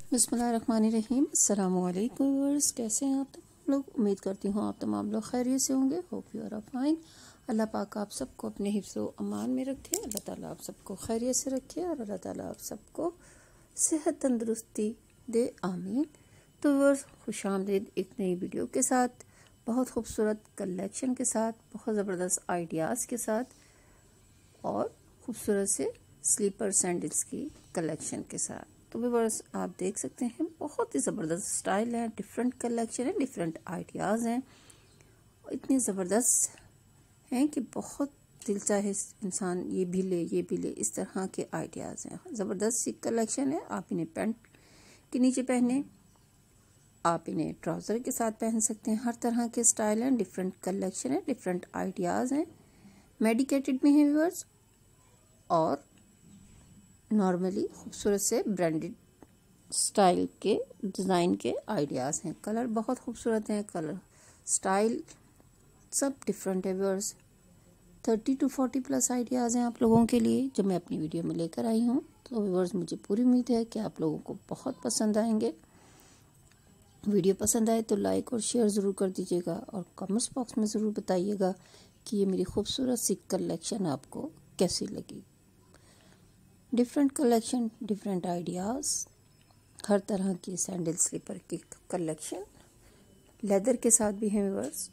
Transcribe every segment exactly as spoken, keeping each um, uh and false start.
बिस्मिल्लाहिर्रहमानिर्रहीम। अस्सलामुअलैकुम व्यूअर्स, कैसे हैं आप तमाम लोग। उम्मीद करती हूँ आप तमाम लोग खैरियत से होंगे। Hope you are fine. अल्लाह पाक आप सबको अपने हिफ्ज़ व अमान में रखे। अल्लाह ताला आप सबको खैरियत से रखे और अल्लाह ताला आप सबको सेहत तंदुरुस्ती दे, आमीन। तो व्यूअर्स, खुशामदीद एक नई वीडियो के साथ, बहुत खूबसूरत कलेक्शन के साथ, बहुत ज़बरदस्त आइडियाज़ के साथ और खूबसूरत से स्लीपर सैंडल्स की कलेक्शन के साथ। तो व्यूअर्स, आप देख सकते हैं बहुत ही ज़बरदस्त स्टाइल है, डिफरेंट कलेक्शन है, डिफरेंट आइडियाज़ हैं, इतने ज़बरदस्त हैं कि बहुत दिल चाहे इंसान ये भी ले ये भी ले, इस तरह के आइडियाज़ हैं। ज़बरदस्त सी कलेक्शन है। आप इन्हें पैंट के नीचे पहने, आप इन्हें ट्राउज़र के साथ पहन सकते हैं। हर तरह के स्टाइल हैं, डिफरेंट कलेक्शन है, डिफरेंट आइडियाज़ हैं। मेडिकेटेड में है व्यूअर्स और नॉर्मली खूबसूरत से ब्रांडेड स्टाइल के डिज़ाइन के आइडियाज़ हैं। कलर बहुत खूबसूरत हैं, कलर स्टाइल सब डिफरेंट है viewers. Thirty two forty plus ideas हैं आप लोगों के लिए जो मैं अपनी वीडियो में लेकर आई हूँ। तो व्यूअर्स, मुझे पूरी उम्मीद है कि आप लोगों को बहुत पसंद आएंगे। वीडियो पसंद आए तो लाइक और शेयर ज़रूर कर दीजिएगा और कमेंट्स बॉक्स में ज़रूर बताइएगा कि ये मेरी खूबसूरत सी कलेक्शन आपको कैसी लगी। डिफरेंट कलेक्शन, डिफरेंट आइडियाज़, हर तरह की सैंडल स्लीपर की कलेक्शन, लेदर के साथ भी हैं व्यूअर्स।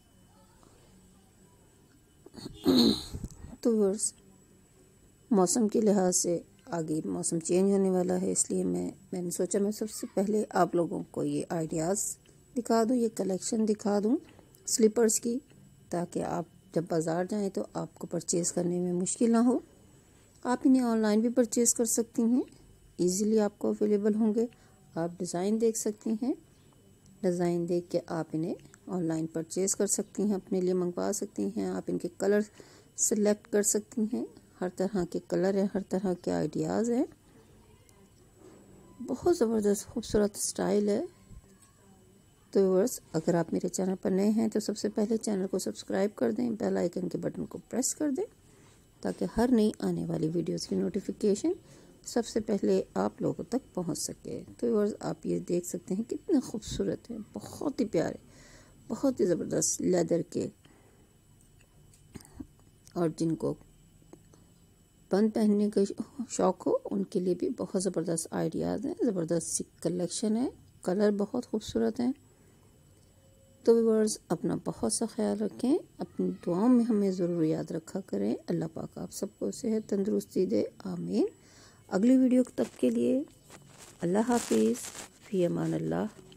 तो व्यूअर्स, मौसम के लिहाज से आगे मौसम चेंज होने वाला है, इसलिए मैं मैंने सोचा मैं सबसे पहले आप लोगों को ये आइडियाज़ दिखा दूँ, ये कलेक्शन दिखा दूँ स्लीपर्स की, ताकि आप जब बाज़ार जाएं तो आपको परचेज़ करने में मुश्किल ना हो। आप इन्हें ऑनलाइन भी परचेज़ कर सकती हैं, इजीली आपको अवेलेबल होंगे। आप डिज़ाइन देख सकती हैं, डिज़ाइन देख के आप इन्हें ऑनलाइन परचेज़ कर सकती हैं, अपने लिए मंगवा सकती हैं। आप इनके कलर सेलेक्ट कर सकती हैं, हर तरह के कलर हैं, हर तरह के आइडियाज़ हैं। बहुत ज़बरदस्त खूबसूरत स्टाइल है। तो व्यूअर्स, अगर आप मेरे चैनल पर नए हैं तो सबसे पहले चैनल को सब्सक्राइब कर दें, बेल आइकन के बटन को प्रेस कर दें, ताकि हर नई आने वाली वीडियोस की नोटिफिकेशन सबसे पहले आप लोगों तक पहुंच सके। तो व्यूअर्स, आप ये देख सकते हैं कितने खूबसूरत हैं, बहुत ही प्यारे, बहुत ही ज़बरदस्त लेदर के। और जिनको बंद पहनने का शौक़ हो उनके लिए भी बहुत ज़बरदस्त आइडियाज़ हैं, ज़बरदस्त सी कलेक्शन है, कलर बहुत खूबसूरत हैं। तो व्यूअर्स, अपना बहुत सा ख्याल रखें, अपनी दुआओं में हमें ज़रूर याद रखा करें। अल्लाह पाक आप सबको सेहत तंदुरुस्ती दे, आमीन। अगली वीडियो तक के लिए अल्लाह हाफिज़, फ़ी अमान अल्लाह।